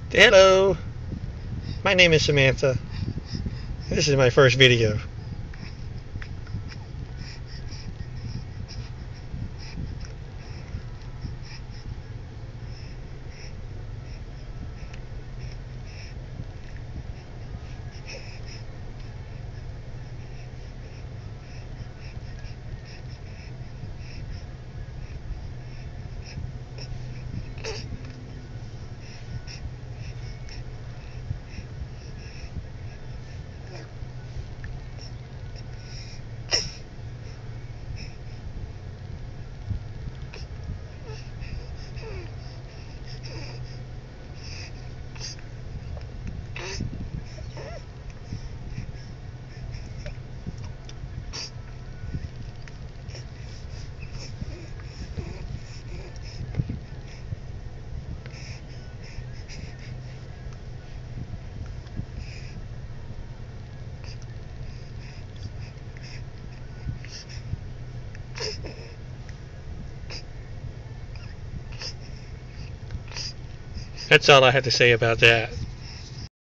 Hello, my name is Samantha. This is my first video. That's all I have to say about that.